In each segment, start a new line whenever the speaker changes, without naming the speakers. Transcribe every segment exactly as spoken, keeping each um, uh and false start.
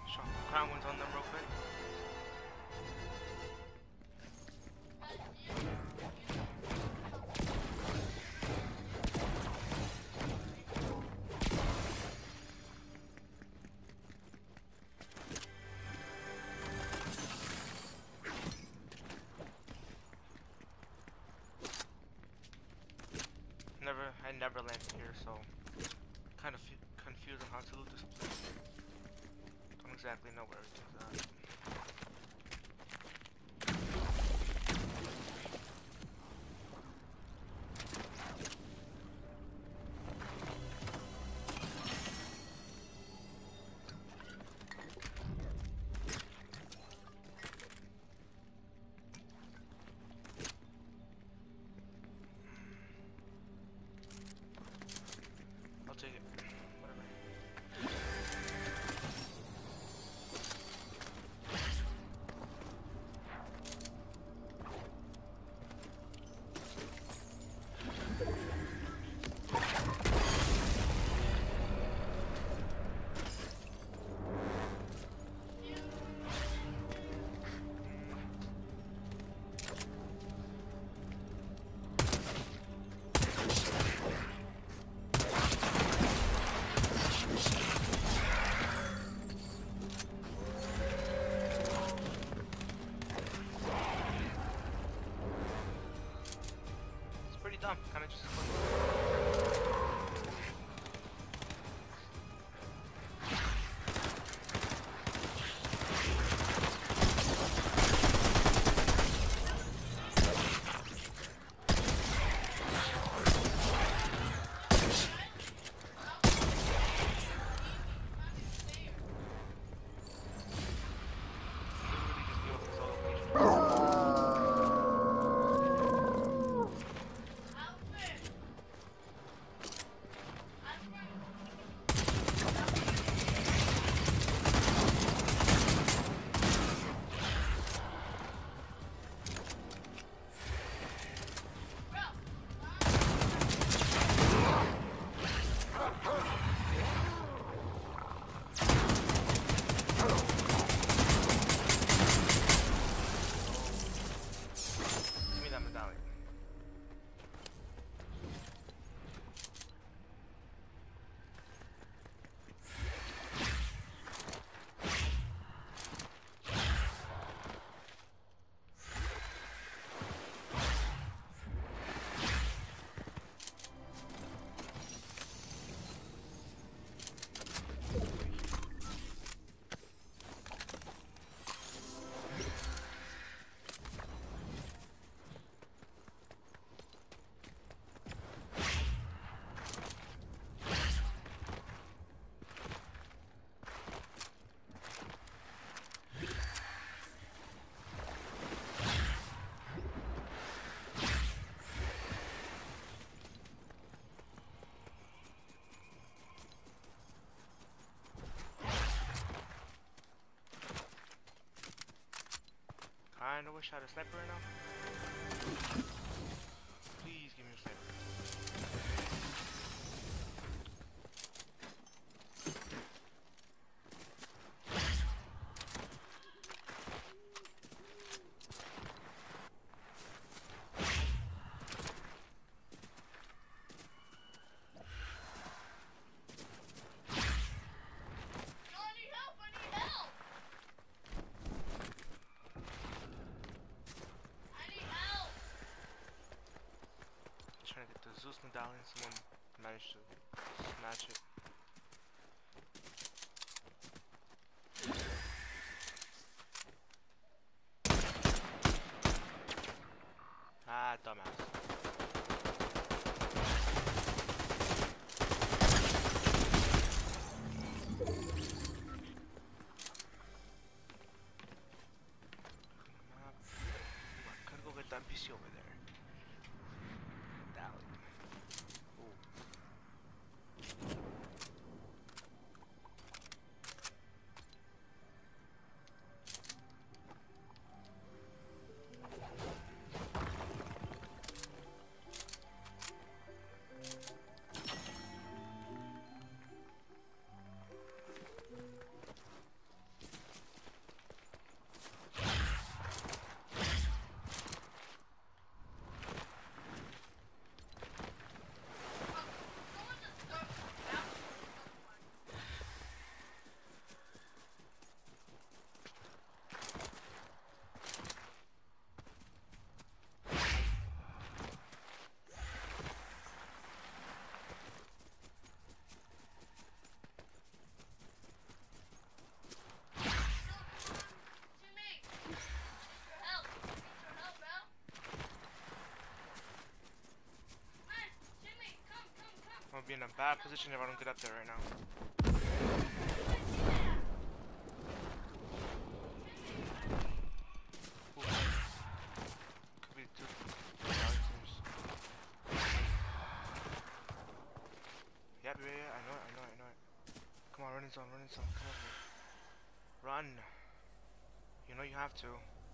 Shot the crown ones on them real quick. Never, I never landed here, so kind of confused on how to loot this place. Don't exactly know where everything's at. I'll take it. Whatever. Dumb, kind of just I wish I had a sniper right now. Please give me a sniper. Trying to get the Zeus medallion, someone managed to snatch it. Ah, dumbass. I could go get that N P C over there. Medallion. in a bad position if I don't get up there right now. Ooh. Could be two Valley teams. Yep, yeah, yeah, I know it, I know it, I know it. Come on, run in zone, run in zone, come over here. Run! You know you have to.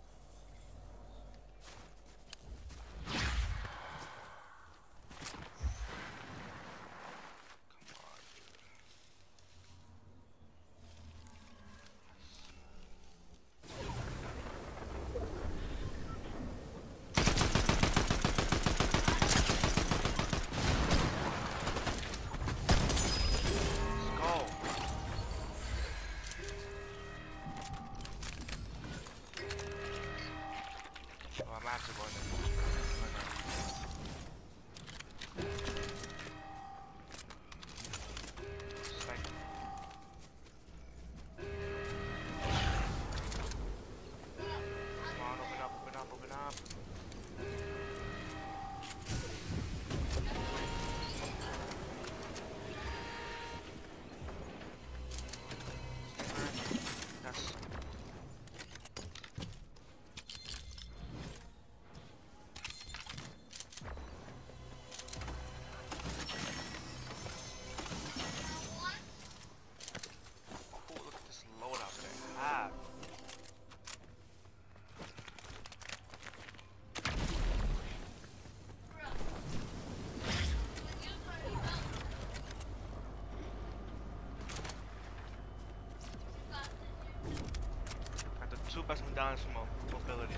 Two best medallions for mo mobility.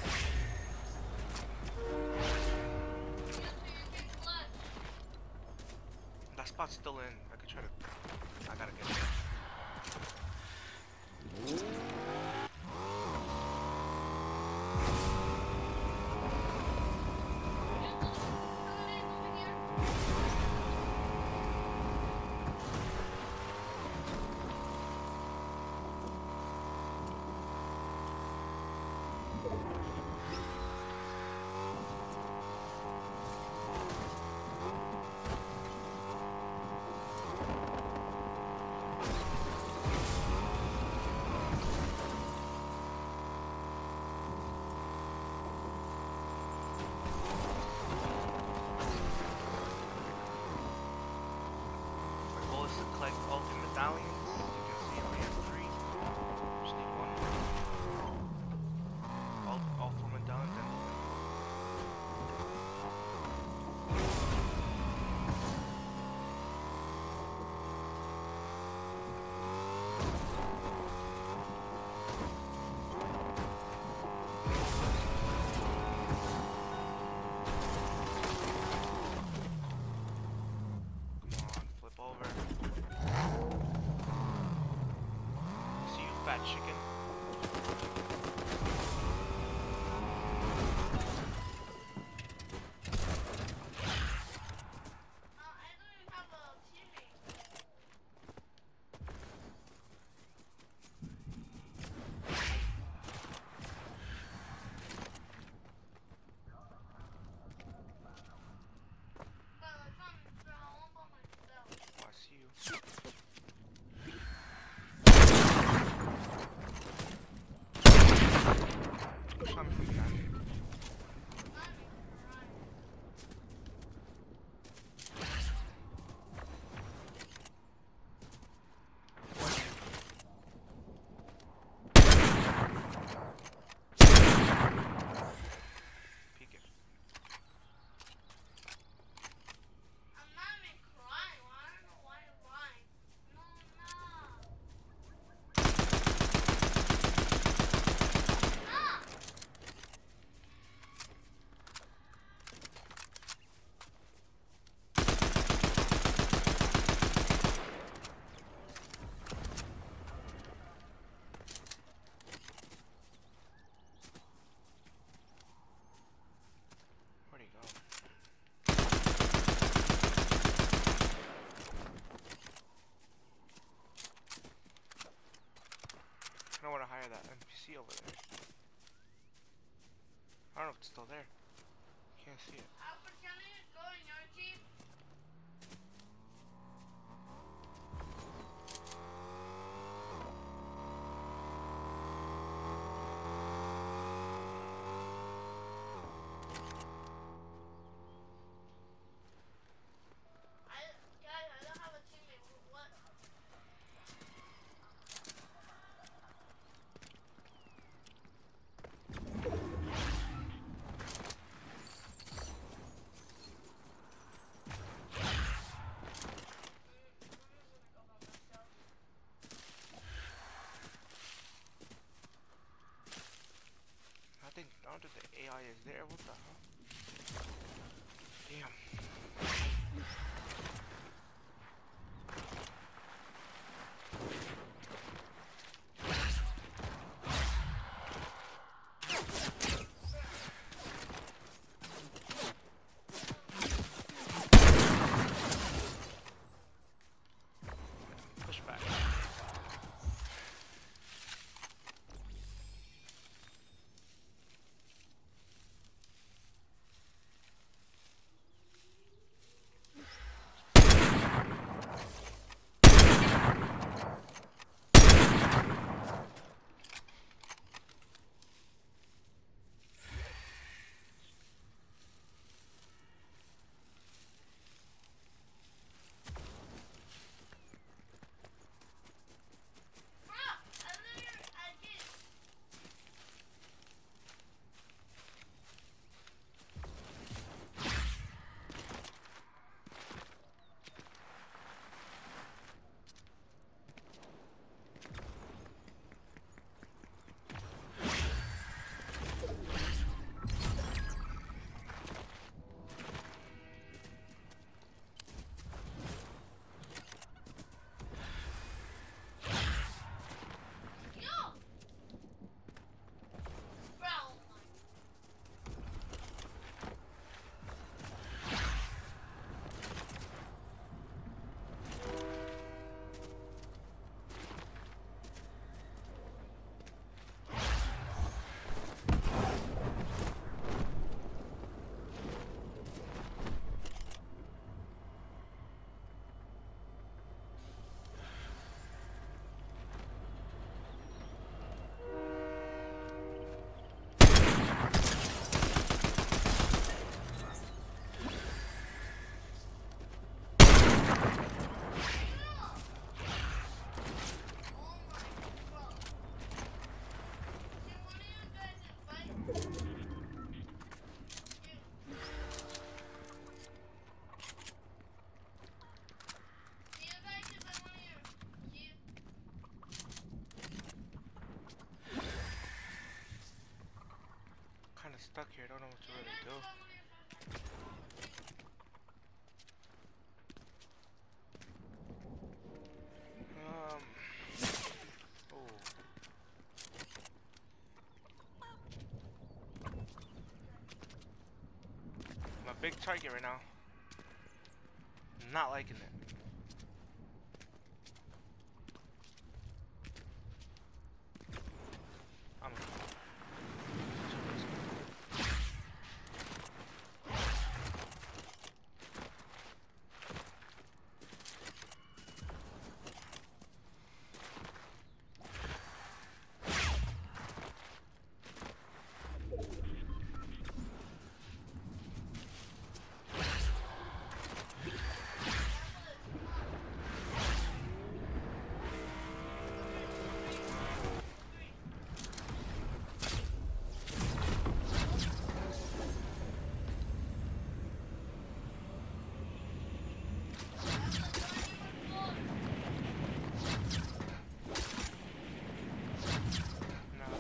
That spot's still in. I could try to. I gotta get it. Collect all the medallions. You can see I only have three. Just need one more. All, all four medallions and come on, flip over. Fat chicken. Oh, I see you. Shot me from behind. Peek it.
I'm not even crying. I don't know why you're crying. No, no.
Where'd he go? I don't want to hire that N P C over there. I don't know if it's still there. Can't see it.
Opportunity is going, Archie.
is there? What the hell? Damn. Push back.
Bro, I literally, I did. Yo! Bro, oh my. Oh my, bro. See, one of you guys invite you. See you guys invite one of your you.
Kind of stuck here. I don't know what to
See you
really
guys
do.
invite one of your friends.
Um. Oh. I'm a big target right now. Not liking it. I'm. No.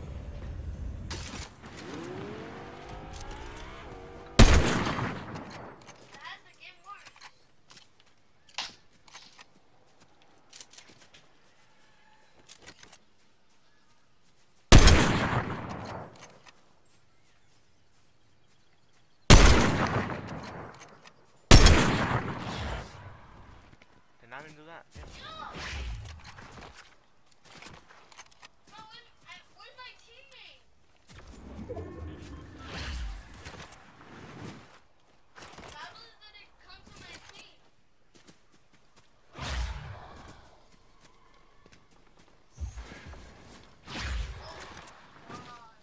That's the game works.
Did not even do that. Damn.
Yo! Bro, where's, I, where's my teammate? Fabulous didn't come to my team. Oh, God.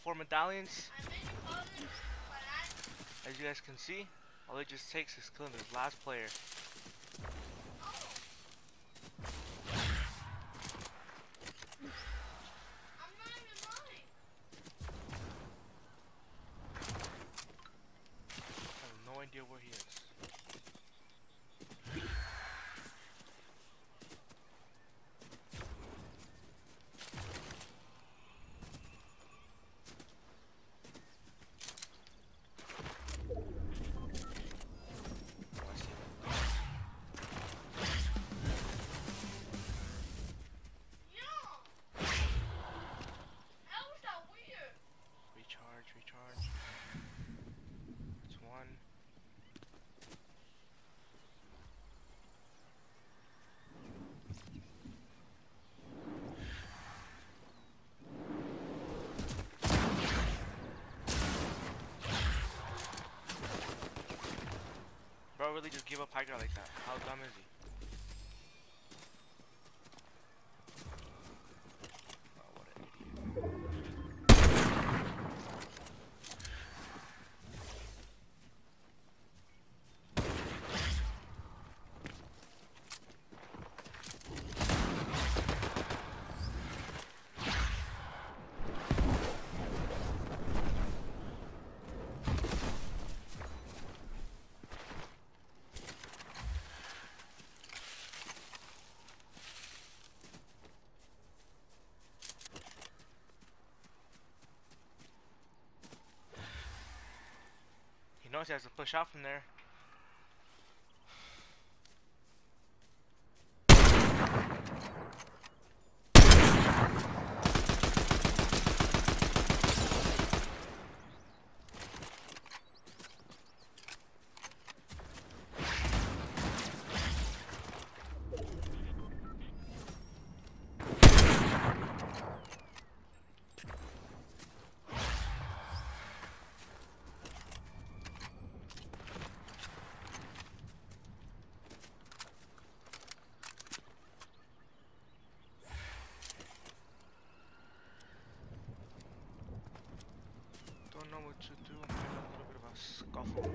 four medallions.
I made a golden, but I.
As you guys can see, all it just takes is killing this last player.
Oh. I'm not even lying.
I have no idea where he is. Recharge, recharge. It's one. Bro really just give up high ground like that. How dumb is he? Oh, what an idiot. He knows he has to push out from there. Don't know what to do. I'm having a little bit of a scuffle.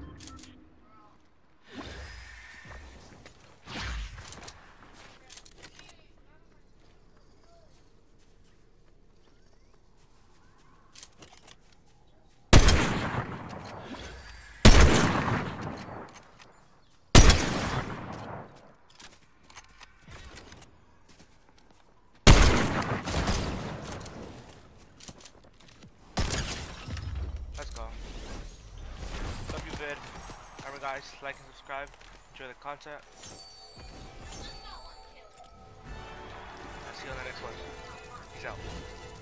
Let's go. Love you, vid. Remember, guys, like and subscribe. Enjoy the content. I'll see you on the next one. Peace out.